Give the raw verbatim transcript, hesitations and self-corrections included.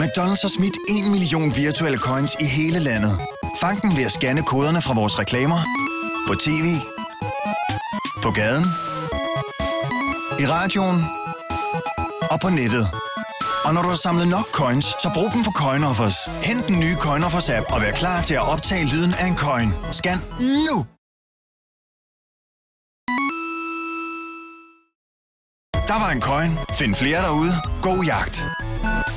McDonald's har smidt en million virtuelle coins i hele landet. Fang den ved at scanne koderne fra vores reklamer. På tv. På gaden. I radioen. Og på nettet. Og når du har samlet nok coins, så brug dem på CoinOffers. Hent den nye CoinOffers app og vær klar til at optage lyden af en coin. Scan nu! Der var en coin. Find flere derude. God jagt.